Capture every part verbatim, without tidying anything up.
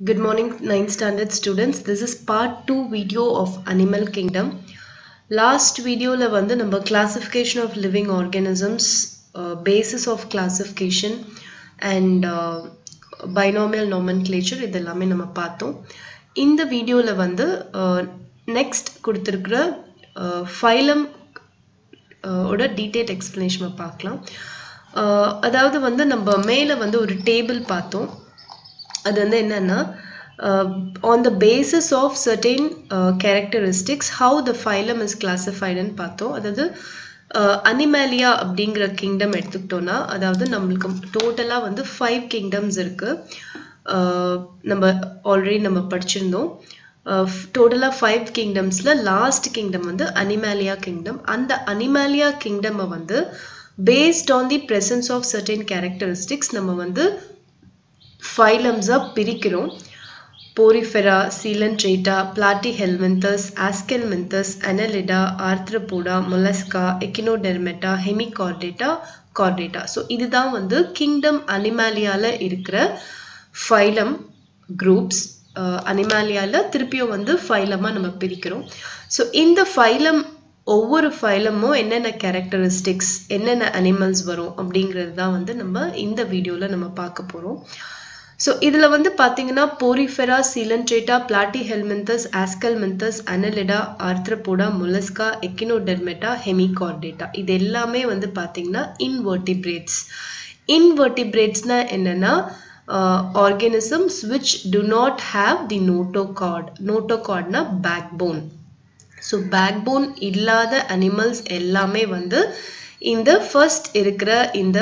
Good morning, ninth standard students. This is part two video of Animal Kingdom. Last video la vandu number classification of living organisms, uh, basis of classification and uh, binomial nomenclature idellame nama paathom. இந்த வீடியோல வந்து next கொடுத்திருக்கிற phylum ஓட detail explanation பார்க்கலாம். அதாவது வந்து நம்ம மேல வந்து ஒரு டேபிள் பார்த்தோம். அது வந்து என்னன்னா uh, on the basis of certain uh, characteristics how the phylum is classified ன்னு பார்த்தோம். அதாவது அனிமேலியா அப்படிங்கிற கிங்டம் எடுத்துக்கிட்டோம்னா அதாவது நம்மளுக்கு டோட்டலா வந்து ஃபைவ் கிங்டம்ஸ் இருக்கு. நம்ம ஆல்ரெடி நம்ம படிச்சிருந்தோம். டோட்டலா ஃபைவ் கிங்டம்ஸ்ல லாஸ்ட் கிங்டம் வந்து அனிமேலியா கிங்டம். அந்த அனிமேலியா கிங்டம் வந்து based on the presence of certain characteristics நம்ம வந்து phylums ஆ பிரிக்கிறோம். Porifera, Coelenterata, Platyhelminthes, Aschelminthes, Annelida, Arthropoda, Mollusca, Echinodermata, Hemichordata, Chordata. So இதுதான் வந்து kingdom Animaliaல இருக்கிற phylum groups. Animaliaல திருப்பியும் வந்து phylum ஆ நம்ம பிரிக்கிறோம். So இந்த phylum ஒவ்வொரு ஃபைலமும் என்னென்ன கேரக்டரிஸ்டிக்ஸ் என்னென்ன அனிமல்ஸ் வரும் அப்படிங்கிறது தான் வந்து நம்ம இந்த வீடியோல நம்ம பார்க்க போறோம். ஸோ இதுல வந்து பாத்தீங்கன்னா porifera, coelenterata, platyhelminthes, aschelminthes, annelida, arthropoda, mollusca, echinodermata, hemichordata இது எல்லாமே வந்து பாத்தீங்கன்னா இன்வெர்டிபிரேட்ஸ். இன்வெர்டிபிரேட்ஸ்னா என்னன்னா organisms which do not have the notochord. notochordனா பேக்போன். So backbone இல்லாத animals எல்லாமே வந்து இந்த first இருக்கிற இந்த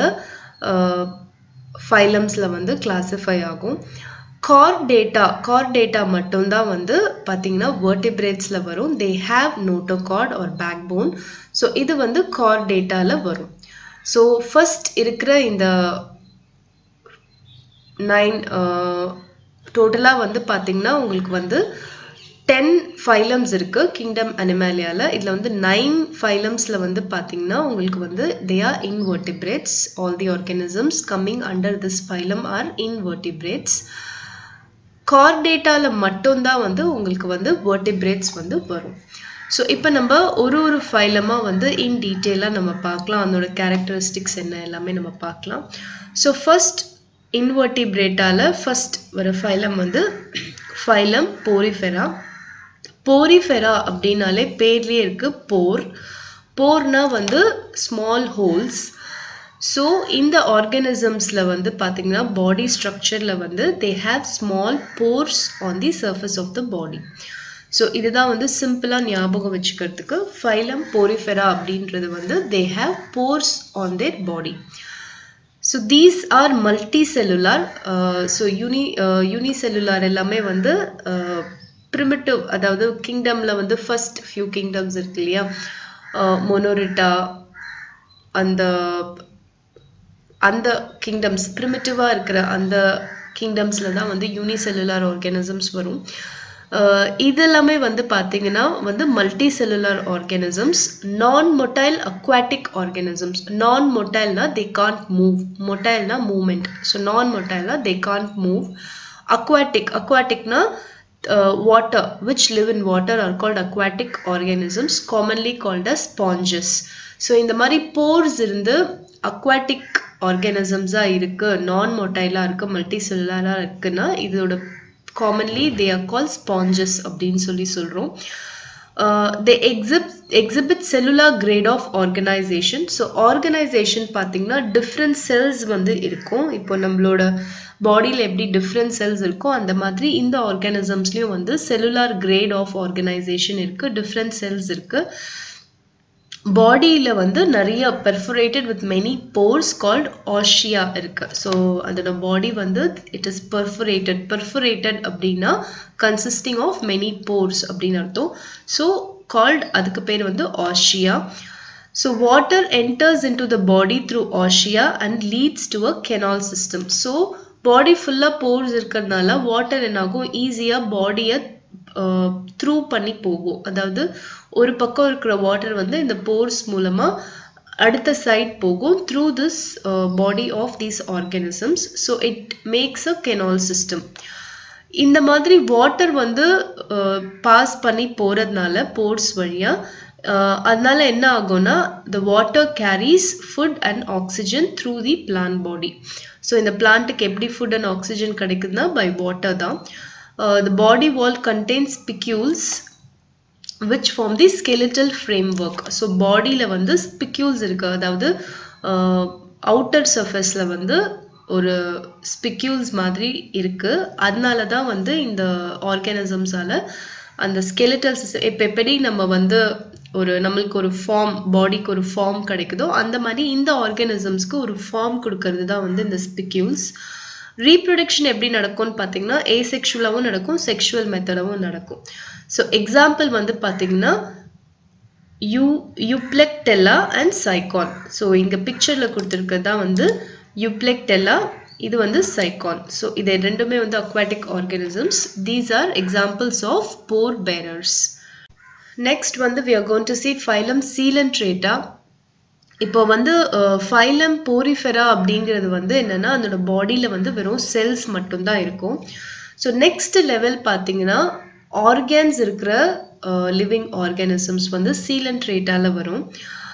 phylumsல வந்து classify ஆகும். Chordata, chordata மட்டும்தான் வந்து பாத்தீங்கன்னா vertebrates ல வரும். They have notochord or backbone. So இது வந்து chordataல வரும். So first இருக்கிற இந்த nine டோட்டலா வந்து பாத்தீங்கன்னா உங்களுக்கு வந்து ten phylums இருக்கு கிங்டம் அனிமேலியால. இதுல வந்து nine phylumsல வந்து பாத்தீங்கன்னா உங்களுக்கு வந்து they are invertebrates. All the organisms coming under this phylum are invertebrates. Chordataல மட்டும்தான் வந்து உங்களுக்கு வந்து vertebrates வந்து வரும். ஸோ இப்போ நம்ம ஒரு ஒரு ஃபைலமா வந்து இன் டீட்டெயிலாக நம்ம பார்க்கலாம். அதோட கேரக்டரிஸ்டிக்ஸ் என்ன எல்லாமே நம்ம பார்க்கலாம். ஸோ ஃபர்ஸ்ட் இன்வெர்டிபிரேட்டால ஃபர்ஸ்ட் வர ஃபைலம் வந்து ஃபைலம் போரிஃபெரா. போரிஃபெரா அப்படின்னாலே பேர்லயே இருக்கு போர். போர்னா வந்து ஸ்மால் ஹோல்ஸ். ஸோ இந்த ஆர்கானிசம்ஸ்ல வந்து பாத்தீங்கன்னா பாடி ஸ்ட்ரக்சர்ல வந்து they have small pores on the surface of the body. So இதுதான் வந்து சிம்பிளா ஞாபகம் வச்சுக்கிறதுக்கு ஃபைலம் போரிஃபெரா அப்படின்றது வந்து they have pores on their body. So these are multicellular. Uh, so uni uh, unicellular எல்லாமே வந்து uh, primitive அதாவது கிங்டம்ல வந்து first few kingdoms இருக்கு இல்லையா, மோனோரிட்டா அந்த அந்த கிங்டம்ஸ் primitive-ஆ இருக்கிற அந்த கிங்டம்ஸ்ல தான் வந்து யூனிசெல்லுலார் ஆர்கானிசம்ஸ் வரும். இதெல்லாமே வந்து பாத்தீங்கன்னா வந்து multicellular organisms. Non motile aquatic organisms. Non மொட்டைல்னா தே கான்ட் மூவ், மொட்டைல்னா மூவ்மெண்ட். ஸோ நான் மொட்டைல்னா தே கான்ட் மூவ். அக்வாட்டிக் அக்வாட்டிக்னா water which live in water are called aquatic organisms, commonly called as sponges. So இந்த மாதிரி pores இருந்து aquatic organisms ஆ இருக்கு, நான் மொட்டைலா இருக்கு, மல்டி செல்லுலாரா இருக்குன்னா இதோட commonly they are called sponges அப்படின்னு சொல்லி சொல்றோம். Uh, they exhibit exhibit cellular grade of organization. So organization பாத்தீங்கன்னா different cells வந்து இருக்கும். இப்போ நம்மளோட பாடியில எப்படி different cells இருக்கோ அந்த மாதிரி இந்த ஆர்கானிசம்ஸ்லயும் வந்து cellular grade of organization இருக்கு, different cells இருக்கு. பாடியில வந்து நிறைய perforated with many pores called ossia இருக்கு. ஸோ அதோட பாடி வந்து it is perforated. perforated அப்படின்னா consisting of many pores அப்படின்னு அர்த்தம். ஸோ called அதுக்கு பேர் வந்து ossia. So water enters into the body through ossia and leads to a canal system. So body full of pores இருக்கிறதுனால water என்னாகும் ஈஸியா பாடியை த்ரூ பண்ணி போகும். அதாவது ஒரு பக்கம் இருக்கிற வாட்டர் வந்து இந்த போர்ஸ் மூலமா அடுத்த சைட் போகும் through this uh, body of these organisms. So it makes a canal system. இந்த மாதிரி வாட்டர் வந்து பாஸ் பண்ணி போறதுனால போர்ஸ் வழியா அதனால என்ன ஆகும்னா the water carries food and oxygen through the plant body. So இந்த பிளான்ட்க்கு எப்படி food and oxygen கிடைக்குதுன்னா by water தான். Uh, the body wall contains spicules which form the skeletal framework. So bodyல வந்து spicules இருக்கு, அதாவது outer surfaceல வந்து ஒரு spicules மாதிரி இருக்கு. அதனால தான் வந்து இந்த ஆர்கானிசம்ஸால அந்த skeletal இப்ப எப்படி நம்ம வந்து ஒரு நம்மளுக்கு ஒரு ஃபார்ம் பாடிக்கு ஒரு ஃபார்ம் கிடைக்குதோ அந்த மாதிரி இந்த ஆர்கானிசம்ஸ்க்கு ஒரு ஃபார்ம் கொடுக்கிறது தான் வந்து இந்த ஸ்பிக்யூல்ஸ். ரீப்ரொடக்ஷன் எப்படி நடக்கும்னு பார்த்தீங்கன்னா ஏசெக்சுவலாகவும் நடக்கும், செக்ஷுவல் மெத்தடாகவும் நடக்கும். ஸோ எக்ஸாம்பிள் வந்து பார்த்தீங்கன்னா யூ யூப்ளெக்டெல்லா அண்ட் சைகான். ஸோ இங்கே பிக்சரில் கொடுத்துருக்கிறது தான் வந்து யூப்ளெக்டெல்லா, இது வந்து சைகான். ஸோ இது ரெண்டுமே வந்து aquatic organisms. These are examples of pore bearers. Next வந்து we are going to see phylum Coelenterata. இப்போ வந்து phylum Porifera அப்படிங்கிறது வந்து என்னன்னா அதோட பாடியில வந்து வெறும் செல்ஸ் மட்டும் தான் இருக்கும். ஸோ நெக்ஸ்ட் லெவல் பார்த்தீங்கன்னா ஆர்கான்ஸ் இருக்கிற லிவிங் ஆர்கானிசம்ஸ் வந்து Coelenterataல வரும்.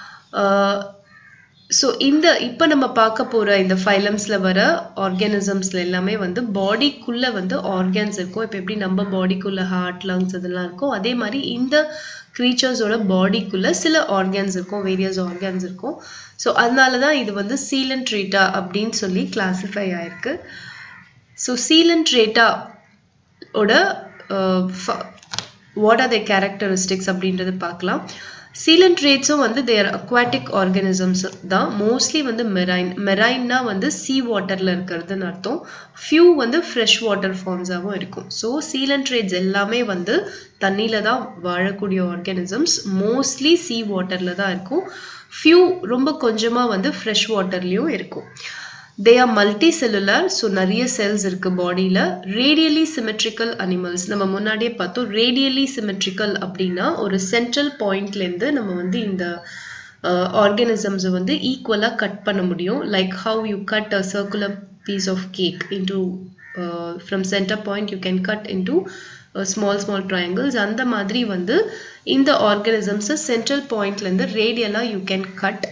ஸோ இந்த இப்போ நம்ம பார்க்க போகிற இந்த ஃபைலம்ஸில் வர ஆர்கானிசம்ஸில் எல்லாமே வந்து பாடிக்குள்ளே வந்து ஆர்கான்ஸ் இருக்கும். இப்போ எப்படி நம்ம பாடிக்குள்ளே ஹார்ட், லங்ஸ் அதெல்லாம் இருக்கும், அதே மாதிரி இந்த க்ரீச்சர்ஸோட பாடிக்குள்ளே சில ஆர்கான்ஸ் இருக்கும், வேரியஸ் ஆர்கான்ஸ் இருக்கும். ஸோ அதனால தான் இது வந்து Coelenterata அப்படின்னு சொல்லி கிளாஸிஃபை ஆயிருக்கு. ஸோ Coelenterata ஓட வாட் ஆர் த கேரக்டரிஸ்டிக்ஸ் அப்படின்றது பார்க்கலாம். Coelenterates வந்து they are aquatic organisms தான், மோஸ்ட்லி வந்து மெரைன். மெரைன்னா வந்து சீ வாட்டரில் இருக்கிறதுன்னு அர்த்தம். ஃபியூ வந்து ஃப்ரெஷ் வாட்டர் ஃபார்ம்ஸாகவும் இருக்கும். ஸோ Coelenterates எல்லாமே வந்து தண்ணியில் தான் வாழக்கூடிய ஆர்கானிசம்ஸ், மோஸ்ட்லி சீ வாட்டரில் தான் இருக்கும். ஃபியூ ரொம்ப கொஞ்சமாக வந்து ஃப்ரெஷ் வாட்டர்லேயும் இருக்கும். They are multicellular, so நிறைய செல்ஸ் இருக்கு பாடியில. Radially symmetrical animals, நம்ம முன்னாடியே பார்த்தோம். Radially symmetrical அப்படின்னா ஒரு சென்ட்ரல் பாயிண்ட்ல இருந்து நம்ம வந்து இந்த ஆர்கானிசம்ஸை வந்து ஈக்குவலா கட் பண்ண முடியும். Like how you cut a circular piece of cake into from center point you can cut into small small triangles. அந்த மாதிரி வந்து இந்த ஆர்கானிசம்ஸை சென்ட்ரல் பாயிண்ட்ல இருந்து ரேடியலா you can cut.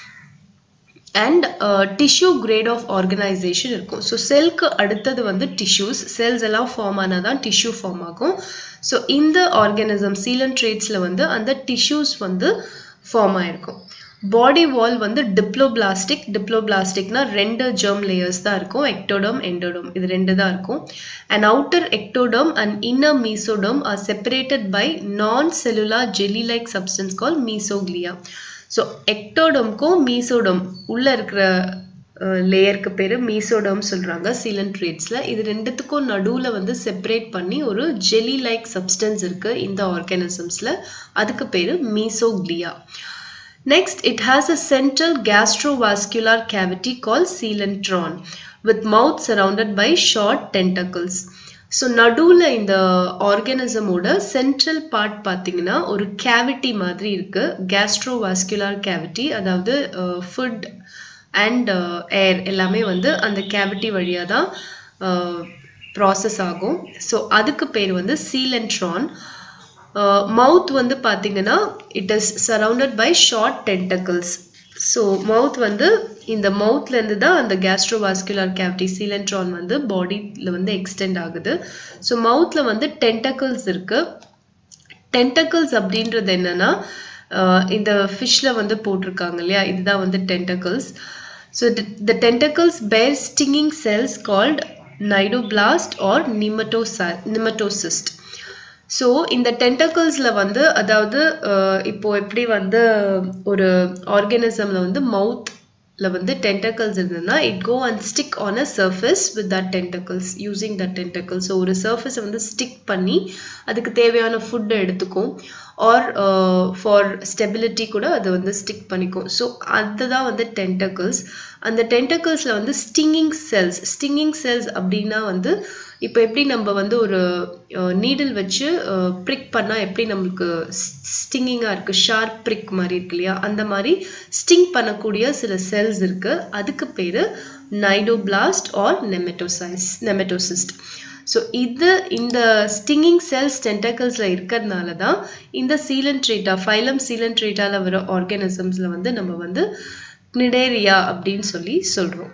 And tissue grade of organisation இருக்கும். ஸோ செல்க்கு அடுத்தது வந்து டிஷ்யூஸ். செல்ஸ் எல்லாம் ஃபார்ம் ஆனால் தான் டிஷ்யூ ஃபார்ம் ஆகும். ஸோ இந்த ஆர்கானிசம் Coelenterates வந்து அந்த டிஷ்யூஸ் வந்து ஃபார்ம் ஆயிருக்கும். பாடி வால் வந்து டிப்ளோபிளாஸ்டிக். டிப்ளோபிளாஸ்டிக்னா ரெண்டு ஜெர்ம் லேயர்ஸ் தான் இருக்கும், எக்டோடர்ம், எண்டோடர்ம், இது ரெண்டு தான் இருக்கும். And outer ectoderm and inner mesoderm are separated by non cellular jelly like substance call mesoglea. So எக்டோடம்க்கும் மீசோடம் உள்ள இருக்கிற லேயருக்கு பேர் மீசோடம் சொல்றாங்க Coelenterates. இது ரெண்டுத்துக்கும் நடுவில் வந்து செப்பரேட் பண்ணி ஒரு ஜெல்லி லைக் சப்ஸ்டன்ஸ் இருக்கு இந்த ஆர்கானிசம்ஸ்ல, அதுக்கு பேரு mesoglea. Next, it has a central gastrovascular cavity called coelentron with mouth surrounded by short tentacles. So நடுவில் இந்த ஆர்கானிசமோட சென்ட்ரல் பார்ட் பார்த்தீங்கன்னா ஒரு கேவிட்டி மாதிரி இருக்கு, கேஸ்ட்ரோவாஸ்குலர் கேவிட்டி. அதாவது ஃபுட் அண்ட் ஏர் எல்லாமே வந்து அந்த கேவிட்டி வழியாக தான் ப்ராசஸ் ஆகும். ஸோ அதுக்கு பேர் வந்து Coelentron. மவுத் வந்து பார்த்தீங்கன்னா it is surrounded by short tentacles. So mouth வந்து இந்த மவுத்ல இருந்து தான் அந்த கேஸ்ட்ரோவாஸ்குலர் கேவிட்டி Coelentron வந்து பாடியில் வந்து எக்ஸ்டெண்ட் ஆகுது. ஸோ மவுத்ல வந்து டென்டக்கிள்ஸ் இருக்கு. டென்டக்கிள்ஸ் அப்படின்றது என்னன்னா இந்த ஃபிஷ்ல வந்து போட்டிருக்காங்க இல்லையா, இதுதான் வந்து tentacles. So the tentacles bear stinging cells called cnidoblast or nematosa nematocyst. So இந்த டென்டக்கிள்ஸ்ல வந்து அதாவது இப்போ எப்படி வந்து ஒரு ஆர்கானிசம்ல வந்து மவுத்ல வந்து டென்டக்கிள்ஸ் இருந்ததுன்னா it go and stick on a surface with that tentacles using that tentacles. So ஒரு சர்ஃபேஸை வந்து ஸ்டிக் பண்ணி அதுக்கு தேவையான ஃபுட்டை எடுத்துக்கும், ஆர் ஃபார் ஸ்டெபிலிட்டி கூட அது வந்து ஸ்டிக் பண்ணிக்கும். ஸோ அதுதான் வந்து டென்டக்கிள்ஸ். அந்த டென்டக்கிள்ஸ்ல வந்து ஸ்டிங்கிங் செல்ஸ். ஸ்டிங்கிங் செல்ஸ் அப்படின்னா வந்து இப்போ எப்படி நம்ம வந்து ஒரு நீடில் வச்சு ப்ரிக் பண்ணால் எப்படி நம்மளுக்கு ஸ்டிங்கிங்காக இருக்குது, ஷார்ப் ப்ரிக் மாதிரி இருக்கு இல்லையா, அந்த மாதிரி ஸ்டிங் பண்ணக்கூடிய சில செல்ஸ் இருக்குது. அதுக்கு பேர் cnidoblast or nematocyst nematocyst. So இது இந்த ஸ்டிங்கிங் செல்ஸ் டென்டக்கல்ஸில் இருக்கிறதுனால தான் இந்த சீலன்ட்ரேட்டா ஃபைலம் சீலன்ட்ரேட்டாவில் வர ஆர்கானிசம்ஸில் வந்து நம்ம வந்து Cnidaria அப்படின்னு சொல்லி சொல்கிறோம்.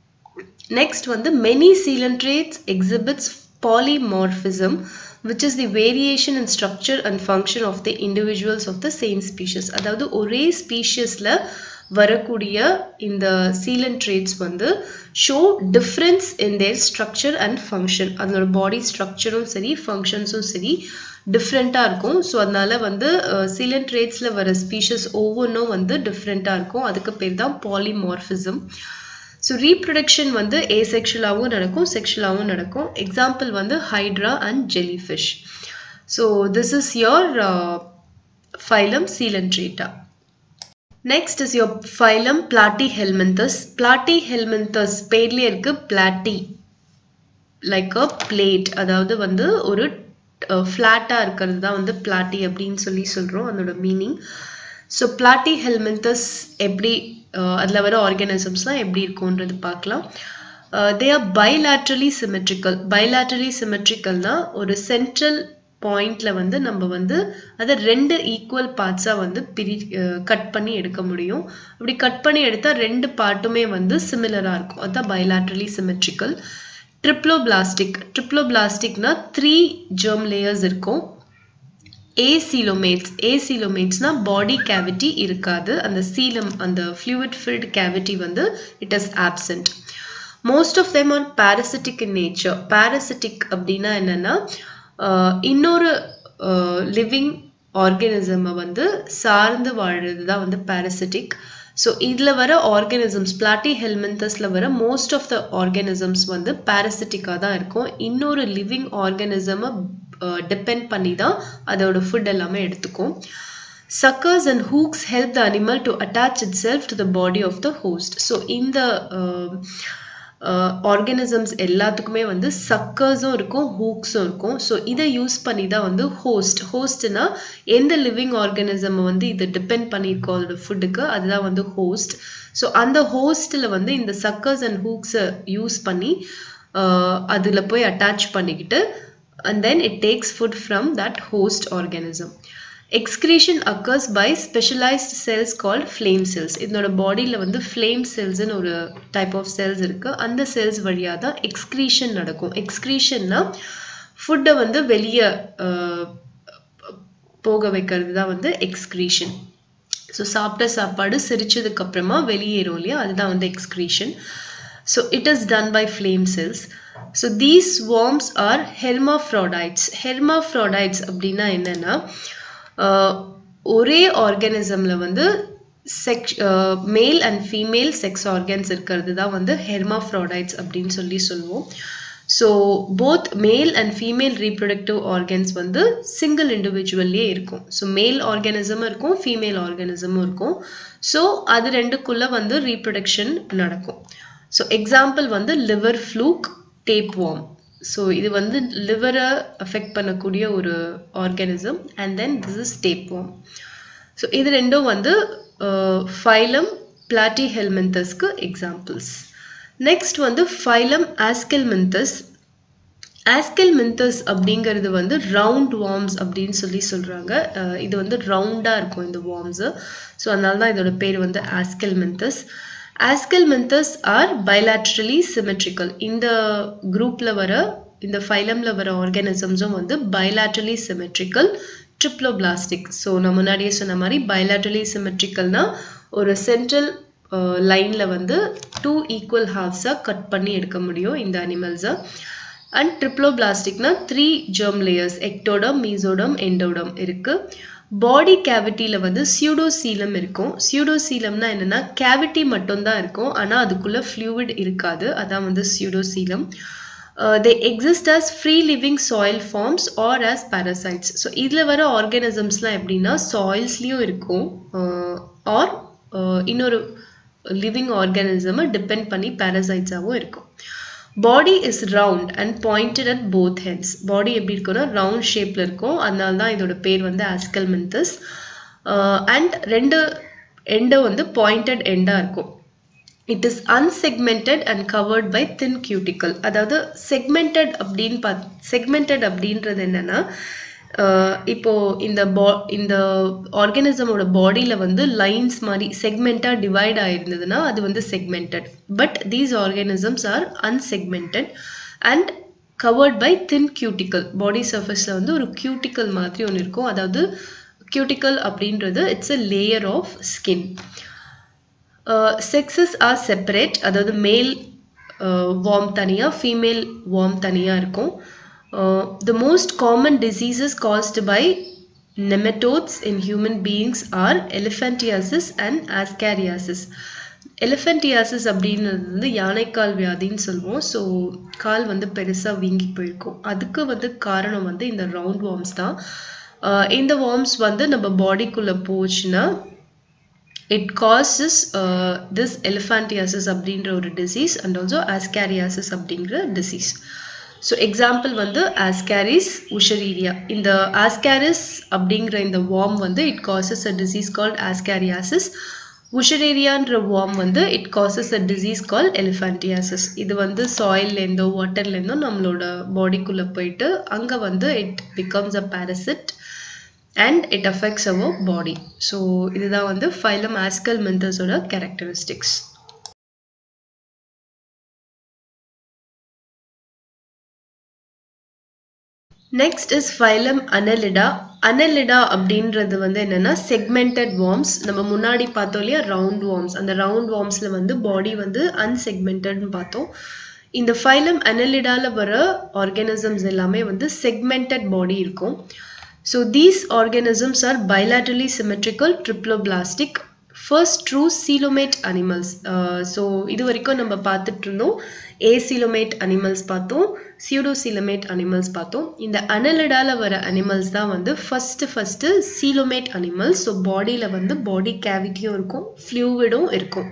Next வந்து many coelentrates exhibits polymorphism, which is the variation in structure and function of the individuals of the same species. அதாவது ஒரே ஸ்பீஷியஸில் வரக்கூடிய இந்த coelentrates வந்து show difference in their structure and function. அதோட பாடி ஸ்ட்ரக்சரும் சரி ஃபங்க்ஷன்ஸும் சரி டிஃப்ரெண்ட்டாக இருக்கும். ஸோ அதனால வந்து coelentrates-ல வர ஸ்பீஷஸ் ஒவ்வொன்றும் வந்து டிஃப்ரெண்ட்டாக இருக்கும். அதுக்கு பேர் தான் polymorphism. So reproduction வந்து asexual-ஆவும் நடக்கும், sexual-ஆவும் நடக்கும். Example வந்து hydra and jellyfish. So this is your uh, phylum Coelentrata. Next is your phylum Platyhelminthes. Platyhelminthes பேர்ல இருக்கு platy, like a plate. அதாவது வந்து ஒரு ஃப்ளாட்டாக இருக்கிறது தான் வந்து platy அப்படின்னு சொல்லி சொல்கிறோம், அதோட மீனிங். ஸோ Platyhelminthes எப்படி அதில் வர ஆர்கானிசம்ஸ்லாம் எப்படி இருக்கும்ன்றது பார்க்கலாம். They are bilaterally symmetrical. Bilaterally சிமெட்ரிக்கல்னா ஒரு சென்ட்ரல் பாயிண்ட்ல வந்து நம்ம வந்து அதை ரெண்டு ஈக்குவல் பார்ட்ஸாக வந்து பிரி கட் பண்ணி எடுக்க முடியும். அப்படி கட் பண்ணி எடுத்தால் ரெண்டு பார்ட்டுமே வந்து சிமிலராக இருக்கும். அதுதான் பைலேட்ரலி சிமெட்ரிக்கல். ட்ரிப்ளோபிளாஸ்டிக். ட்ரிப்ளோபிளாஸ்டிக்னா த்ரீ ஜெர்ம் லேயர்ஸ் இருக்கும். Acoelomates. Acoelomatesனா பாடி கேவிட்டி இருக்காது. அந்த சீலம் அந்த fluid filled cavity வந்து it is absent. Most of them are parasitic in nature. Parasitic அப்படின்னா என்னன்னா இன்னொரு லிவிங் ஆர்கானிசமை வந்து சார்ந்து வாழ்றது தான் வந்து parasitic. ஸோ இதில் வர ஆர்கானிசம்ஸ் Platyhelminthesல வர மோஸ்ட் ஆஃப் த ஆர்கானிசம்ஸ் வந்து parasitic-ஆக தான் இருக்கும். இன்னொரு லிவிங் ஆர்கானிசமை depend பண்ணி தான் அதோட ஃபுட் எல்லாமே எடுத்துக்கும். Suckers and hooks help the animal to attach itself to the body of the host. So இந்த ஆர்கானிசம்ஸ் எல்லாத்துக்குமே வந்து சக்கர்ஸும் இருக்கும், ஹூக்ஸும் இருக்கும். ஸோ இதை யூஸ் பண்ணி தான் வந்து ஹோஸ்ட். ஹோஸ்ட்னா எந்த லிவிங் ஆர்கானிசம் வந்து இதை டிபெண்ட் பண்ணியிருக்கோ அதோட ஃபுட்டுக்கு, அதுதான் வந்து ஹோஸ்ட். ஸோ அந்த ஹோஸ்டில் வந்து இந்த சக்கர்ஸ் அண்ட் ஹூக்ஸை யூஸ் பண்ணி அதில் போய் அட்டாச் பண்ணிக்கிட்டு and then it takes food from that host organism. Excretion occurs by specialized cells called flame cells. இதோட பாடியில் வந்து flame cells ன்னு ஒரு type of cells இருக்கு. அந்த cells வழியாக தான் excretion நடக்கும். excretionனா ஃபுட்டை வந்து வெளியே போக வைக்கிறது தான் வந்து excretion. ஸோ சாப்பிட்ட சாப்பாடு செரிச்சதுக்கு அப்புறமா வெளியேறும் இல்லையா, அதுதான் வந்து excretion. So it is done by flame cells. So these worms are hermaphrodites. Hermaphrodites அப்படின்னா என்னன்னா ஒரே ஆர்கானிசம்ல வந்து செக்ஸ் மேல் அண்ட் ஃபீமேல் செக்ஸ் ஆர்கன்ஸ் இருக்கிறது தான் வந்து ஹெர்மாஃப்ரோடைட்ஸ் அப்படின்னு சொல்லி சொல்லுவோம். So both male and female reproductive organs வந்து சிங்கிள் இண்டிவிஜுவல்லே இருக்கும். ஸோ மேல் ஆர்கானிசமும் இருக்கும், ஃபீமேல் ஆர்கானிசமும் இருக்கும். ஸோ அது ரெண்டுக்குள்ள வந்து ரீப்ரொடக்ஷன் நடக்கும். ஸோ எக்ஸாம்பிள் வந்து லிவர் ஃப்ளூக், டேப்வார்ம். ஸோ இது வந்து லிவரை அஃபெக்ட் பண்ணக்கூடிய ஒரு organism. And then this is tapeworm. So இது ரெண்டும் வந்து ஃபைலம் Platyhelminthesக்கு எக்ஸாம்பிள்ஸ். நெக்ஸ்ட் வந்து ஃபைலம் Aschelminthus. Aschelminthus அப்படிங்கிறது வந்து ரவுண்ட் வார்ம்ஸ் அப்படின்னு சொல்லி சொல்கிறாங்க. இது வந்து ரவுண்டாக இருக்கும் இந்த வார்ம்ஸு. ஸோ அதனால தான் இதோட பேர் வந்து Aschelminthus. Aschelminthus are bilaterally symmetrical. இந்த குரூப்ல வர இந்த ஃபைலம்ல வர ஆர்கானிசம்ஸும் வந்து bilaterally symmetrical, triploblastic. ஸோ நான் முன்னாடியே சொன்ன மாதிரி bilaterally symmetricalனா ஒரு சென்ட்ரல் லைன்ல வந்து டூ ஈக்குவல் ஹாஃப்ஸா கட் பண்ணி எடுக்க முடியும் இந்த அனிமல்ஸை. அண்ட் ட்ரிப்ளோபிளாஸ்டிக்னா three germ layers, ectoderm, mesoderm, endoderm இருக்கு. பாடி கேவிட்டியில் வந்து சியூடோசீலம் இருக்கும். சியூடோசீலம்னா என்னன்னா கேவிட்டி மட்டும்தான் இருக்கும், ஆனால் அதுக்குள்ள ஃப்ளூயிட் இருக்காது. அதான் வந்து pseudocoelom. They exist as free living soil forms or as parasites. So இதில் வர ஆர்கானிசம்ஸ்லாம் எப்படின்னா சாயில்ஸ்லேயும் இருக்கும் ஆர் இன்னொரு லிவிங் ஆர்கானிசமை டிபெண்ட் பண்ணி பாரசைட்ஸாகவும் இருக்கும். Body is round and pointed at both heads. Body எப்படி இருக்கும்னா ரவுண்ட் ஷேப்ல இருக்கும், அதனால தான் இதோட பேர் வந்து Aschelminthus. அண்ட் ரெண்டு எண்டை வந்து பாயிண்டட் எண்டாக இருக்கும். It is unsegmented and covered by thin cuticle. அதாவது segmented அப்படின் பாத் segmented அப்படின்றது என்னன்னா இப்போ இந்த இந்த ஆர்கானிசமோட பாடியில வந்து லைன்ஸ் மாதிரி செக்மெண்டா டிவைட் ஆயிருந்ததுன்னா அது வந்து segmented. But these organisms are unsegmented and covered by thin cuticle. பாடி சர்ஃபேஸ்ல வந்து ஒரு cuticle மாதிரி ஒன்று இருக்கும். அதாவது cuticle அப்படின்றது இட்ஸ் a layer of skin. Uh, sexes are separate. அதாவது மேல் worm தனியா ஃபீமேல் worm தனியா இருக்கும். Uh, the most common diseases caused by nematodes in human beings are elephantiasis and ascariasis. Elephantiasis அப்படின்றது வந்து யானைக்கால் வியாதின்னு சொல்லுவோம். ஸோ கால் வந்து பெருசாக வீங்கி போயிருக்கும். அதுக்கு வந்து காரணம் வந்து இந்த ரவுண்ட் வார்ம்ஸ் தான். இந்த வார்ம்ஸ் வந்து நம்ம பாடிக்குள்ளே போச்சுன்னா it causes uh, this elephantiasis அப்படின்ற ஒரு disease and also ascariasis அப்படிங்கிற disease. So example வந்து Ascaris ushereria. இந்த Ascaris அப்படிங்கிற இந்த worm வந்து it causes a disease called ascariasis. Ushereria-ன்ற worm வந்து it causes a disease called elephantiasis. இது வந்து soil-லேருந்தோ water-லேருந்தோ நம்மளோட பாடிக்குள்ள போயிட்டு அங்க வந்து it becomes a parasite and it affects our body. So இதுதான் வந்து phylum Ascalminthus ஓட characteristics. Next is phylum Annelida. Annelida அப்படின்றது வந்து என்னன்னா segmented worms. நம்ம முன்னாடி பார்த்தோம் இல்லையா round worms. அந்த round wormsல வந்து body வந்து unsegmentedனு பார்த்தோம். இந்த phylum Annelidaல வர organisms எல்லாமே வந்து segmented body இருக்கும். So these organisms are bilaterally symmetrical, triploblastic, first true coelomate animals. Uh, so இது வரைக்கும் நம்ம பார்த்துட்டு இருந்தோம் acoelomate animals பார்த்தோம், pseudocoelomate animals பார்த்தோம். இந்த annelidaல வர animals தான் வந்து first first coelomate animals. So bodyல வந்து body cavityயும் இருக்கும், fluidum இருக்கும்.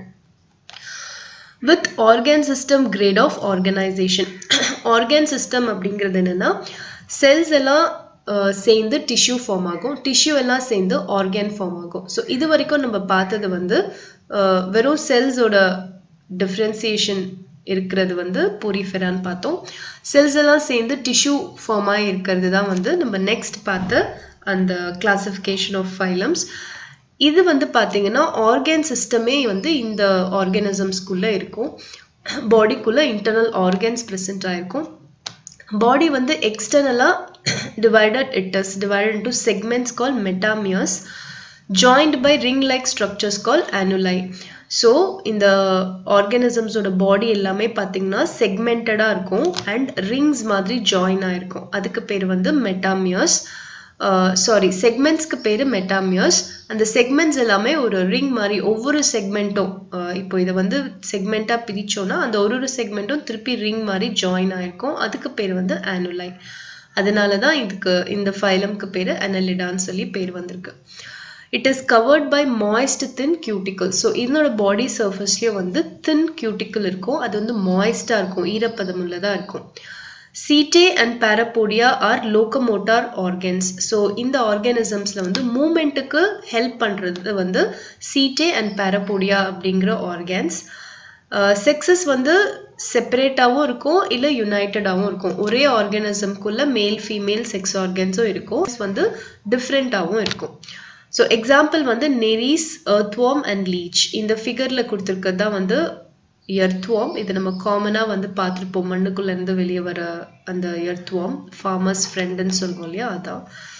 With organ system grade of organization. Organ system அப்படிங்கிறது என்னன்னா cells எல்லாம் சேர்ந்து டிஷ்யூ ஃபார்ம் ஆகும், டிஷ்யூ எல்லாம் சேர்ந்து ஆர்கன் ஃபார்ம் ஆகும். ஸோ இது வரைக்கும் நம்ம பார்த்தது வந்து வெறும் செல்ஸோட டிஃப்ரென்சியேஷன் இருக்கிறது வந்து போரிஃபெரான்னு பார்த்தோம். செல்ஸ் எல்லாம் சேர்ந்து டிஷ்யூ ஃபார்ம் ஆகி இருக்கிறது தான் வந்து நம்ம நெக்ஸ்ட் பார்த்த அந்த கிளாசிஃபிகேஷன் ஆஃப் ஃபைலம்ஸ். இது வந்து பார்த்தீங்கன்னா ஆர்கன் சிஸ்டமே வந்து இந்த ஆர்கானிசம்ஸ்குள்ளே இருக்கும். பாடிக்குள்ளே இன்டர்னல் ஆர்கன்ஸ் ப்ரெசென்ட் ஆகிருக்கும். Body வந்து externally divided, it is divided into segments called metameres joined by ring-like structures called annuli. So இந்த organisms ஓட body எல்லாமே பார்த்தீங்கன்னா segmented-ஆ இருக்கும் and rings மாதிரி join ஆயிருக்கும். அதுக்கு பேர் வந்து metameres. சாரி செக்மெண்ட்ஸ்க்கு பேர் மெட்டாமியர்ஸ். அந்த செக்மெண்ட்ஸ் எல்லாமே ஒரு ரிங் மாதிரி ஒவ்வொரு செக்மெண்ட்டும் இப்போ இதை வந்து செக்மெண்ட்டாக பிரித்தோன்னா அந்த ஒரு ஒரு செக்மெண்ட்டும் திருப்பி ரிங் மாதிரி ஜாயின் ஆகிருக்கும். அதுக்கு பேர் வந்து ஆனுலை. அதனால தான் இதுக்கு இந்த ஃபைலம்க்கு பேர் அனலிடான்னு சொல்லி பேர் வந்திருக்கு. It is covered by moist thin cuticle. So இதனோட பாடி சர்ஃபேஸ்லேயும் வந்து தின் கியூட்டிக்கல் இருக்கும். அது வந்து மாய்ஸ்டாக இருக்கும், ஈரப்பதம் உள்ளதாக இருக்கும். Setae and parapodia are locomotor organs. So இந்த organismsல வந்து மூமெண்ட்டுக்கு ஹெல்ப் பண்ணுறது வந்து setae and parapodia அப்படிங்கிற organs. செக்ஸஸ் வந்து செப்பரேட்டாகவும் இருக்கும் இல்லை யுனைட்டடாகவும் இருக்கும். ஒரே ஆர்கானிசம்குள்ள மேல் ஃபீமேல் செக்ஸ் ஆர்கன்ஸும் இருக்கும், வந்து டிஃப்ரெண்ட்டாகவும் இருக்கும். ஸோ எக்ஸாம்பிள் வந்து நெரிஸ், earthworm அண்ட் லீச். இந்த ஃபிகரில் கொடுத்துருக்கிறது தான் வந்து earthworm. இது நம்ம காமனாக வந்து பார்த்துருப்போம், மண்ணுக்குள்ளேருந்து வெளியே வர அந்த earthworm, farmer's friendன்னு சொல்லுவோம் இல்லையா, அதான்.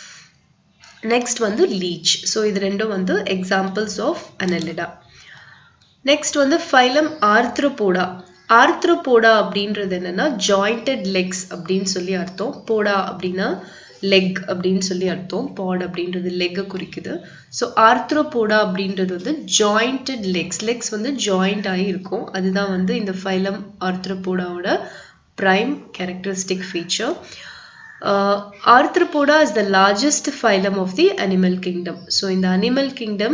நெக்ஸ்ட் வந்து லீச். ஸோ இது ரெண்டும் வந்து எக்ஸாம்பிள்ஸ் ஆஃப் அனலிடா. நெக்ஸ்ட் வந்து ஃபைலம் ஆர்த்ரோபோடா. ஆர்த்ரோபோடா அப்படின்றது என்னன்னா ஜாயிண்டட் லெக்ஸ் அப்படின்னு சொல்லி அர்த்தம். போடா அப்படின்னா லெக் அப்படின்னு சொல்லி அர்த்தம். பாட் அப்படின்றது லெக்கை குறிக்குது. ஸோ ஆர்த்ரோபோடா அப்படின்றது வந்து ஜாயிண்டட் லெக்ஸ். லெக்ஸ் வந்து ஜாயிண்ட் ஆகி இருக்கும். அதுதான் வந்து இந்த ஃபைலம் ஆர்த்ரோபோடாவோட prime characteristic feature. Uh, Arthropoda is the largest phylum of the animal kingdom. So in the animal kingdom,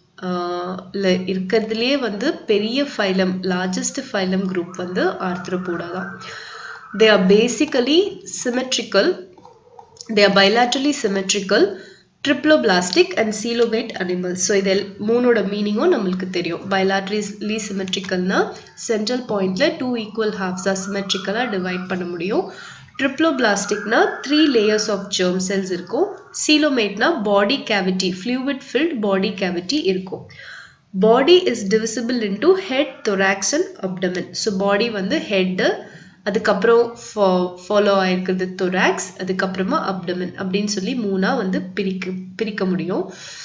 இருக்கிறதுலேயே வந்து பெரிய phylum, largest phylum group வந்து Arthropoda தான். They are basically symmetrical. They are bilaterally symmetrical, triploblastic and coelobate animals. So இதெல் மூணோட மீனிங்கும் நம்மளுக்கு தெரியும். Bilaterally symmetrical னா central pointல two equal halves symmetrical divide பண்ண முடியும். Triploblastic னா three layers of germ cells இருக்கும். Coelomate னா body cavity, fluid filled body cavity இருக்கும். Body is divisible into head, thorax and abdomen. So body வந்து head, அதுக்கப்புறம் follow ஆயிருக்கிறது thorax, அதுக்கப்புறமா abdomen அப்படின்னு சொல்லி மூணா வந்து பிரிக்க பிரிக்க முடியும்.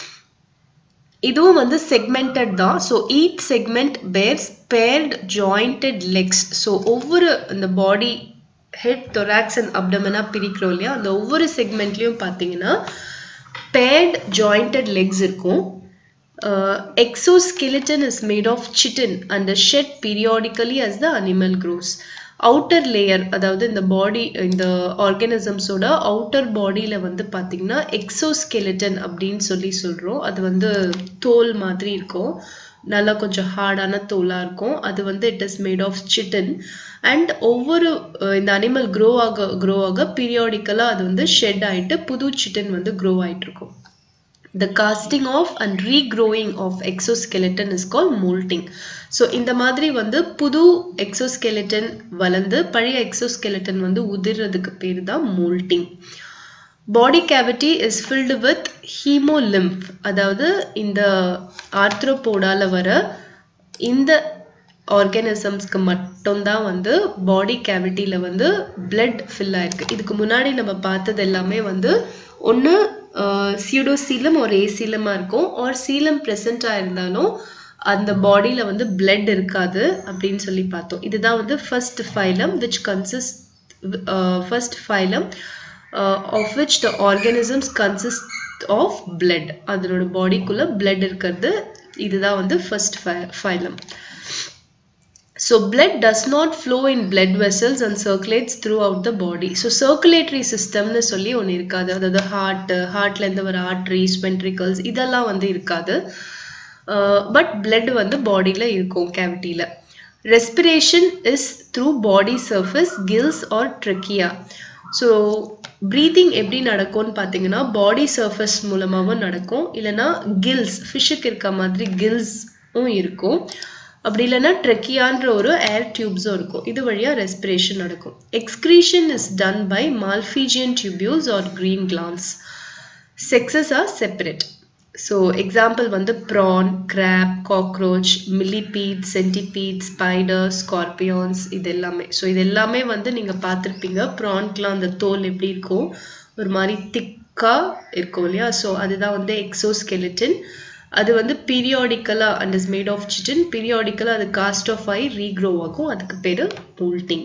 இதுவும் வந்து segmented தான். So each segment bears paired jointed legs. So ஒவ்வொரு அந்த body head, thorax and abdomen பிரிக்கிறோம் இல்லையா, அந்த ஒவ்வொரு செக்மெண்ட்லயும் பார்த்தீங்கன்னா paired jointed legs இருக்கும். Uh, exoskeleton is made of chitin and is shed periodically as the animal grows. Outer layer, அதாவது இந்த பாடி இந்த ஆர்கானிசம்ஸோட அவுட்டர் பாடியில வந்து பார்த்தீங்கன்னா எக்ஸோஸ்கெலட்டன் அப்படின்னு சொல்லி சொல்றோம். அது வந்து தோல் மாதிரி இருக்கும், நல்லா கொஞ்சம் ஹார்டான தோலா இருக்கும். அது வந்து it is made of chitin. And ஒவ்வொரு இந்த அனிமல் க்ரோ ஆக க்ரோ ஆக பீரியாடிக்கலா அது வந்து ஷெட் ஆயிட்டு புது சிட்டன் வந்து க்ரோ ஆயிட்டு இருக்கும். The casting off and regrowing of exoskeleton is called molting. So இந்த மாதிரி வந்து புது exoskeleton வளர்ந்து பழைய exoskeleton வந்து உதிர்றதுக்கு பேரு தான் molting. Body cavity is filled with hemolymph. அதாவது இந்த ஆர்த்ரோபோடால வர இந்த ஆர்கானிசம்ஸ்க்கு மட்டும் தான் வந்து பாடி கேவிட்டில வந்து blood fill ஆயிருக்கு. இதுக்கு முன்னாடி நம்ம பார்த்தது எல்லாமே வந்து ஒன்னு pseudocoelom or acoelom இருக்கும், or coelom present ஆயிருந்தாலும் அந்த பாடியில வந்து blood இருக்காது அப்படின்னு சொல்லி பார்த்தோம். இதுதான் வந்து first phylum which consists uh, first phylum uh, of which the organisms consist of blood. அதனோட பாடிக்குள்ள blood இருக்கிறது, இதுதான் வந்து first phylum. So blood does not flow in blood vessels and circulates throughout the body. So circulatory system னு சொல்லி ஒன்னு இருக்காது. அதாவது heart, ஹார்ட்ல இருந்து வர ஆர்டரிஸ், வென்ட்ரிகல்ஸ் இதெல்லாம் வந்து இருக்காது. பட் blood வந்து பாடியில இருக்கும் கேவிட்டில. Respiration is through body surface, gills or trachea. So breathing எப்படி நடக்கும்னு பார்த்தீங்கன்னா பாடி சர்ஃபேஸ் மூலமாவும் நடக்கும், இல்லைன்னா கில்ஸ், ஃபிஷ்ஷுக்கு இருக்க மாதிரி கில்ஸும் இருக்கும். அப்படி இல்லைன்னா ட்ரெக்கியான்ற ஒரு ஏர் டியூப்ஸும் இருக்கும். இது வழியா ரெஸ்பிரேஷன் நடக்கும். Excretion is done by malpighian tubules or green glands. Sexes are separate. So example வந்து prawn, crab, cockroach, millipede, centipede, spider, scorpions இது எல்லாமே. ஸோ இது எல்லாமே வந்து நீங்கள் பார்த்துருப்பீங்க. ப்ரான்க்குலாம் அந்த தோல் எப்படி இருக்கும், ஒரு மாதிரி திக்காக இருக்கும் இல்லையா. ஸோ அதுதான் வந்து எக்ஸோஸ்கெலட்டன். அது வந்து பீரியாடிக்கலா and is made of chitin. பீரியாடிக்கலா அது காஸ்ட் ஆஃப் ஆகி ரீக்ரோ ஆகும், அதுக்கு பேரு மோல்டிங்.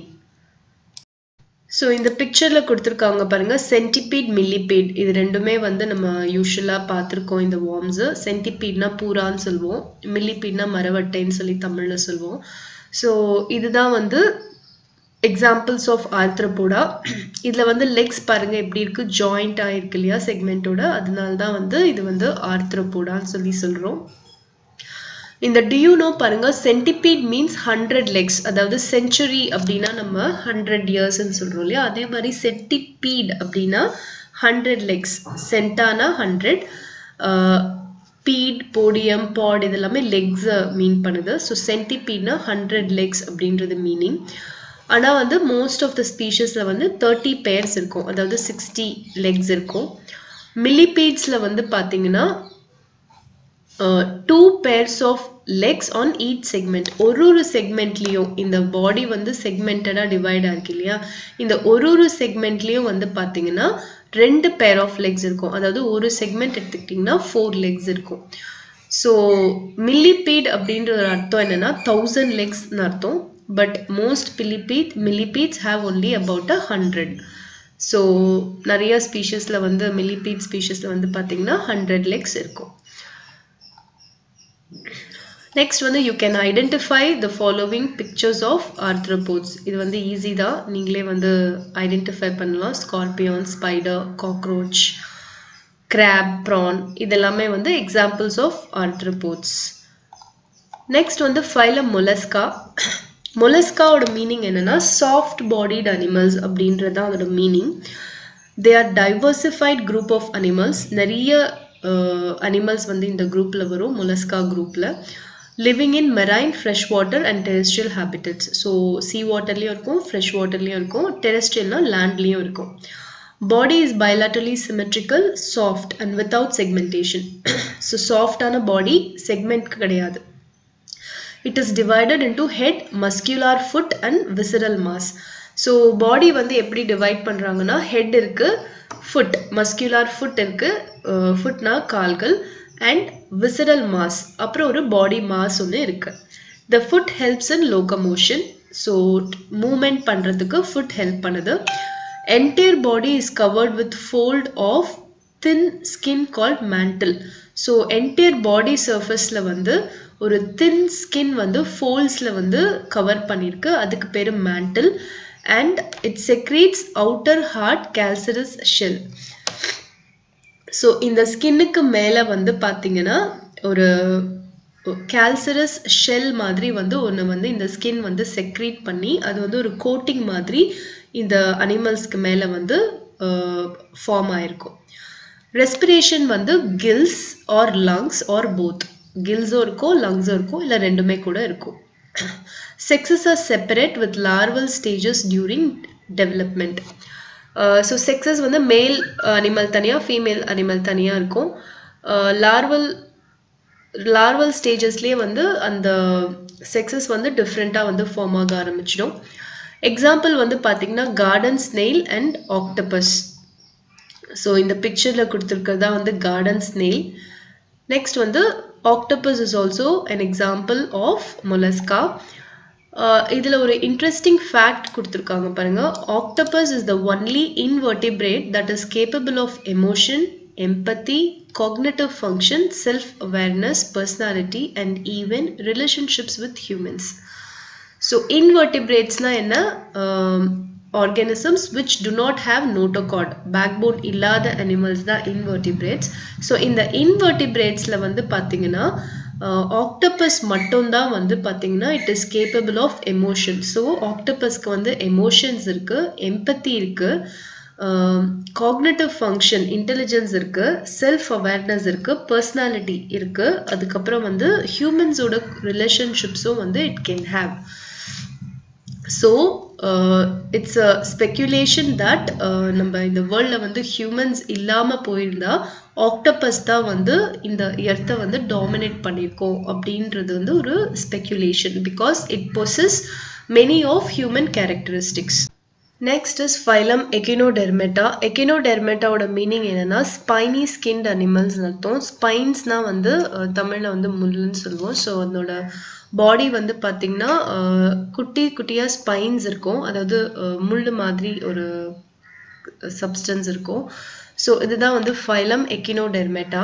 ஸோ இந்த பிக்சர்ல கொடுத்துருக்காங்க பாருங்க, சென்டிபீட், மில்லிபீட் இது ரெண்டுமே வந்து நம்ம யூஸ்வலா பார்த்துருக்கோம் இந்த வார்ம்ஸ். சென்டிபீட்னா பூரான்னு சொல்லுவோம், மில்லிபீட்னா மரவட்டைன்னு சொல்லி தமிழ்ல சொல்லுவோம். ஸோ இதுதான் வந்து எக்ஸாம்பிள்ஸ் ஆஃப் ஆர்த்ரோபோடா. இதுல வந்து லெக்ஸ் பாருங்க எப்படி இருக்கு, ஜாயிண்ட் ஆயிருக்கு இல்லையா செக்மெண்டோட, அதனால தான் வந்து இது வந்து ஆர்த்ரோபோடான்னு சொல்லி சொல்றோம். இந்த டியூனோ பாருங்க, சென்டிபீட் மீன்ஸ் ஹண்ட்ரட் லெக்ஸ், அதாவது செஞ்சுரி அப்படின்னா நம்ம ஹண்ட்ரட் இயர்ஸ்ன்னு சொல்றோம் இல்லையா, அதே மாதிரி சென்டிபீட் அப்படின்னா ஹண்ட்ரட் லெக்ஸ், சென்டானா ஹண்ட்ரட், பீட், போடியம், பாட் இதெல்லாமே லெக்ஸ் மீன் பண்ணுது. ஸோ சென்டிபீட்னா ஹண்ட்ரட் லெக்ஸ் அப்படின்றது மீனிங். ஆனா வந்து மோஸ்ட் ஆஃப் த ஸ்பீஷஸ்ல வந்து தேர்ட்டி பேர்ஸ் இருக்கும், அதாவது சிக்ஸ்டி லெக்ஸ் இருக்கும். மில்லிபீட்ஸ்ல வந்து பாத்தீங்கன்னா two pairs of legs on each segment. ஒரு ஒரு செக்மெண்ட்லயும் இந்த பாடி வந்து செக்மெண்டடா டிவைட் ஆயிருக்கு இல்லையா, இந்த ஒரு ஒரு செக்மெண்ட்லயும் வந்து பாத்தீங்கன்னா ரெண்டு பேர் ஆஃப் லெக்ஸ் இருக்கும். அதாவது ஒரு செக்மெண்ட் எடுத்துக்கிட்டீங்கன்னா ஃபோர் லெக்ஸ் இருக்கும். ஸோ மில்லிபீட் அப்படின்ற ஒரு அர்த்தம் என்னன்னா தௌசண்ட் லெக்ஸ்னு அர்த்தம். But most millipede, millipedes have only about a hundred. So நிறைய ஸ்பீஷஸ்ல வந்து millipede ஸ்பீஷஸ்ல வந்து பாத்தீங்கன்னா ஹண்ட்ரட் லெக்ஸ் இருக்கும். Next வந்து you can identify the following pictures of arthropods. இது வந்து ஈஸி தான், நீங்களே வந்து ஐடென்டிஃபை பண்ணலாம். Scorpion, spider, cockroach, crab, prawn இதெல்லாமே வந்து எக்ஸாம்பிள்ஸ் ஆஃப் ஆர்த்ரோபோட்ஸ். நெக்ஸ்ட் வந்து ஃபைலம் மொலஸ்கா. மொலஸ்காவோட மீனிங் என்னன்னா சாஃப்ட் பாடிட் அனிமல்ஸ் அப்படின்றது தான் அதோட meaning. they are diversified group of animals. நிறைய animals வந்து இந்த குரூப்ல வரும் mollusca குரூப்ல. living in marine, freshwater and terrestrial habitats. So sea waterலயும் இருக்கும், fresh waterலயும் இருக்கும், terrestrialனா landலயும் இருக்கும். Body is bilaterally symmetrical, soft and without segmentation. So soft ஆன body, segment கிடையாது. It is divided into head, muscular foot and visceral mass. So body வந்து எப்படி divide பண்றாங்கன்னா head இருக்கு, foot, muscular foot இருக்கு, footனா கால்கள், and visceral mass, அப்புறம் ஒரு body mass ஒன்று இருக்கு. The foot helps in locomotion. So movement பண்றதுக்கு foot help பண்ணுது. Entire body is covered with fold of thin skin called mantle. So entire body surfaceல வந்து ஒரு thin skin வந்து foldsல வந்து cover பண்ணிருக்கு, அதுக்கு பேரு mantle, and it secretes outer hard calcareous shell. So இந்த ஸ்கின்னுக்கு மேல வந்து பாத்தீங்கன்னா ஒரு calcareous shell மாதிரி வந்து ஒன்று வந்து இந்த ஸ்கின் வந்து செக்ரீட் பண்ணி அது வந்து ஒரு கோட்டிங் மாதிரி இந்த அனிமல்ஸ்க்கு மேல வந்து ஃபார்ம் ஆயிருக்கும். ரெஸ்பிரேஷன் வந்து gills or lungs or both. gillsம் இருக்கும், லங்ஸும் இருக்கும், இல்ல ரெண்டுமே கூட இருக்கும். Sexes are separate with larval stages during development. Uh, so sexes வந்து male animal தனியா, female animal தனியா இருக்கும். Uh, larval larval stagesலயே வந்து அந்த sexes வந்து different-ஆ வந்து form ஆக ஆரம்பிச்சிடும். Example வந்து பாத்தீங்கன்னா garden snail and octopus. So இந்த pictureல கொடுத்திருக்கிறதா வந்து garden snail. Next வந்து octopus is also an example of mollusca. Uh, இதுல ஒரு interesting fact கொடுத்திருக்காங்க பாருங்க. Octopus is the only invertebrate that is capable of emotion, empathy, cognitive function, self-awareness, personality and even relationships with humans. So invertebrates na enna um, organisms which do not have notochord, backbone illada animals da invertebrates. So in the invertebrates la vandu pathina uh, octopus mattum da vandu pathina it is capable of emotion. So octopus ku vandu emotions irukku, empathy irukku, uh, cognitive function, intelligence irukku, self awareness irukku, personality irukku, adukapra vandu humans oda relationships vandu it can have. So uh, it's a speculation that uh, நம்ம இந்த வேர்ல்ட்ல வந்து humans இல்லாம போயிருந்தா octopus தான் வந்து இந்த எர்த்தை வந்து dominate பண்ணிருக்கோம் அப்படின்றது வந்து ஒரு speculation, because it possess many of human characteristics. Next is phylum Echinodermata. Echinodermata ஓட மீனிங் என்னன்னா ஸ்பைனி ஸ்கின்ட் அனிமல்ஸ் அர்த்தம். ஸ்பைன்ஸ்னா வந்து தமிழ்ல வந்து முள்ளுன்னு சொல்லுவோம். ஸோ அதோட பாடி வந்து பாத்தீங்கன்னா குட்டி குட்டியா ஸ்பைன்ஸ் இருக்கும், அதாவது முள்ளு மாதிரி ஒரு சப்ஸ்டன்ஸ் இருக்கும். ஸோ இதுதான் வந்து phylum Echinodermata.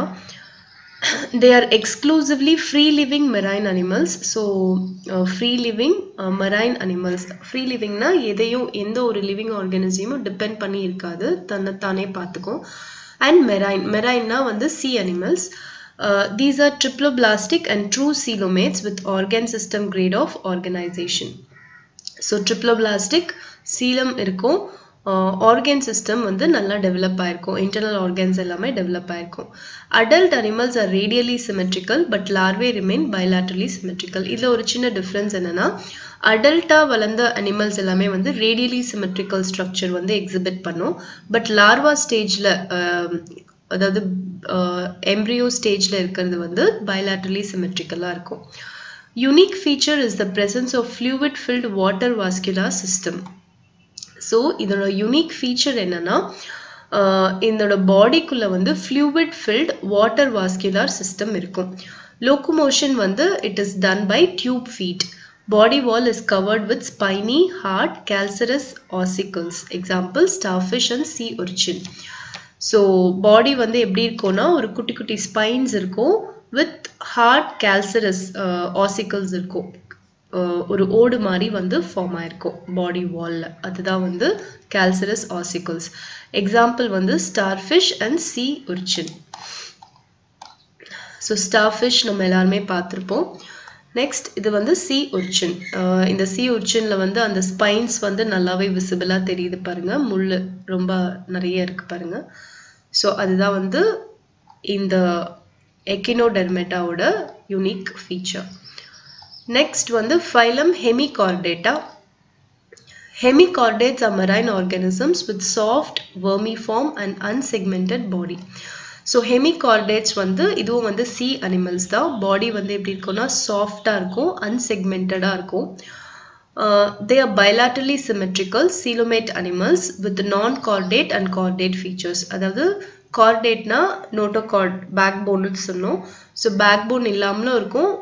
They are exclusively free living marine animals. So uh, free living uh, marine animals. Free living na எதையும் எந்த ஒரு living organism depend பண்ணி இருக்காது, தன்னை தானே பார்த்துக்கும். And marine, marine na வந்து sea animals. Uh, these are triploblastic and true coelomates with organ system grade of organization. So triploblastic, coelom இருக்கும், ஆர்கன் சிஸ்டம் வந்து நல்லா டெவலப் ஆயிருக்கும், இன்டர்னல் ஆர்கன்ஸ் எல்லாமே டெவலப் ஆயிருக்கும். Adult animals are radially symmetrical but larvae remain bilaterally symmetrical. இதில் ஒரு சின்ன difference என்னன்னா அடல்ட்டாக வளர்ந்த அனிமல்ஸ் எல்லாமே வந்து ரேடியலி சிமெட்ரிக்கல் ஸ்ட்ரக்சர் வந்து எக்ஸிபிட் பண்ணும். பட் லார்வா ஸ்டேஜில் அதாவது எம்ப்ரியோ ஸ்டேஜில் இருக்கிறது வந்து பைலாட்டரலி சிமெட்ரிக்கலாக இருக்கும். Unique feature is the presence of fluid filled water vascular system. So இதோட யூனிக் ஃபீச்சர் என்னன்னா இதோட பாடிக்குள்ள வந்து fluid filled water vascular system இருக்கும். லோகோமோஷன் வந்து it is done by tube feet. Body wall is covered with spiny hard calcareous ossicles. Example starfish and sea urchin. So பாடி வந்து எப்படி இருக்கும்னா ஒரு குட்டி குட்டி ஸ்பைன்ஸ் இருக்கும் வித் ஹார்ட் calcareous ossicles இருக்கும், ஒரு ஓடு மாதிரி வந்து ஃபார்ம் ஆயிருக்கும் பாடி வால்ல, அதுதான் வந்து calcareous ossicles. எக்ஸாம்பிள் வந்து starfish and sea urchin. So starfish நம்ம எல்லாருமே பார்த்துருப்போம். நெக்ஸ்ட் இது வந்து சி உர்ச்சின். இந்த சி உர்ச்சின்ல வந்து அந்த ஸ்பைன்ஸ் வந்து நல்லாவே விசிபிளா தெரியுது பாருங்க, முள்ளு ரொம்ப நிறைய இருக்கு பாருங்க. ஸோ அதுதான் வந்து இந்த எக்கினோடெர்மேட்டாவோட யூனிக் ஃபீச்சர். நெக்ஸ்ட் வந்து phylum hemichordata. Hemichordates are marine organisms with soft vermiform and unsegmented body. So hemichordates வந்து இதுவும் வந்து sea animals தான். பாடி வந்து எப்படி இருக்கும்னா சாஃப்டா இருக்கும், unsegmented ஆ இருக்கும். Uh, they are bilaterally symmetrical coelomate animals with non-chordate and chordate features. அதாவது chordateனா notochord backbone சொன்னோம். So backbone இல்லாமலும் இருக்கும்,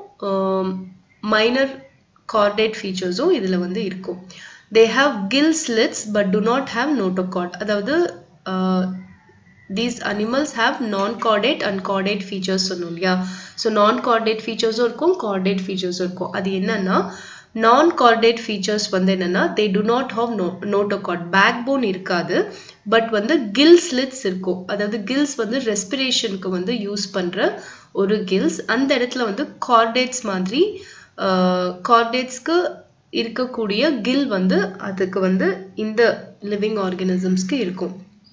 minor chordate featuresம் இதுல வந்து இருக்கும். They have gill slits but do not have notochord. அதாவது uh, these animals have non-chordate and chordate features சொன்னோம் இல்லையா. ஸோ non-chordate features இருக்கும், chordate features இருக்கும். அது என்னன்னா non-chordate features வந்து என்னன்னா they do not have no notochord, backbone இருக்காது, பட் வந்து gill slits இருக்கும். அதாவது gills வந்து ரெஸ்பிரேஷனுக்கு வந்து யூஸ் பண்ற ஒரு gills. அந்த இடத்துல வந்து chordates மாதிரி chordatesக்கு இருக்கக்கூடிய கில் வந்து அதுக்கு வந்து இந்த லிவிங் ஆர்கானிசம்ஸ்க்கு இருக்கும்.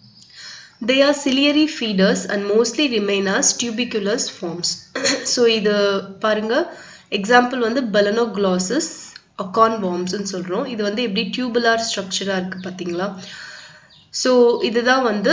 They are ciliary feeders and mostly remain as tuberculous forms. So இது பாருங்க, எக்ஸாம்பிள் வந்து Balanoglossus அகான் வார்ம்ஸ்ன்னு சொல்றோம். இது வந்து எப்படி டியூபுலார் ஸ்ட்ரக்சரா இருக்கு பார்த்தீங்களா. ஸோ இதுதான் வந்து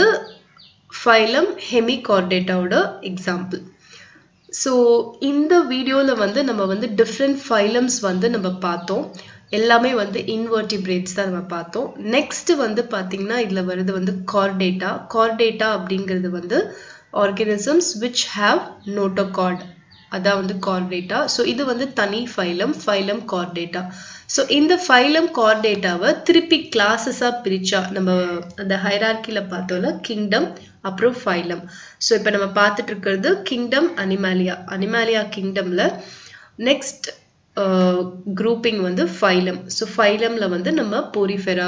ஃபைலம் ஹெமிகார்டேட்டாவோட எக்ஸாம்பிள். ஸோ இந்த வீடியோவில் வந்து நம்ம வந்து டிஃப்ரெண்ட் ஃபைலம்ஸ் வந்து நம்ம பார்த்தோம். எல்லாமே வந்து இன்வெர்டிபிரேட்ஸ் தான் நம்ம பார்த்தோம். நெக்ஸ்ட் வந்து பார்த்தீங்கன்னா இதில் வருது வந்து கார்டேட்டா. கார்டேட்டா அப்படிங்கிறது வந்து ஆர்கானிசம்ஸ் விச் ஹாவ் நோட்டோகார்ட், அதான் வந்து கார்டேட்டா. ஸோ இது வந்து தனி ஃபைலம், ஃபைலம் கார்டேட்டா. ஸோ இந்த ஃபைலம் கார்டேட்டாவை திருப்பி கிளாஸஸாக பிரிச்சா நம்ம அந்த ஹைரார்கியில் பார்த்தோம்ல, கிங்டம் அப்புறம் ஃபைலம். ஸோ இப்போ நம்ம பார்த்துட்டு இருக்கிறது கிங்டம் அனிமாலியா. அனிமாலியா கிங்டம்ல நெக்ஸ்ட் குரூப்பிங் வந்து ஃபைலம். ஸோ ஃபைலம்ல வந்து நம்ம போரிஃபெரா,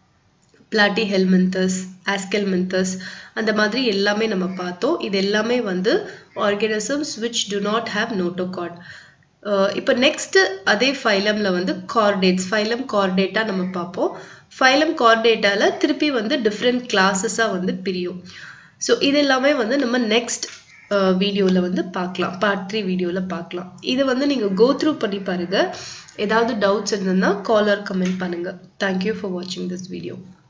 பிளாட்டிஹெல்மின்தஸ், ஆஸ்கெல்மின்தஸ் அந்த மாதிரி எல்லாமே நம்ம பார்த்தோம். இது எல்லாமே வந்து organisms which do not have notochord. இப்போ நெக்ஸ்ட் அதே ஃபைலம்ல வந்து கார்டேட்ஸ், ஃபைலம் கார்டேட்டா நம்ம பார்ப்போம். ஃபைலம் கார்டேட்டால திருப்பி வந்து டிஃப்ரெண்ட் கிளாஸஸாக வந்து பிரியும். ஸோ இது எல்லாமே வந்து நம்ம நெக்ஸ்ட் வீடியோவில் வந்து பார்க்கலாம், பார்ட் த்ரீ வீடியோவில் பார்க்கலாம். இது வந்து நீங்கள் கோ த்ரூ பண்ணி பாருங்கள். ஏதாவது டவுட்ஸ் இருந்ததுன்னா கால் ஆர் கமெண்ட் பண்ணுங்கள். தேங்க்யூ ஃபார் வாட்சிங் திஸ் வீடியோ.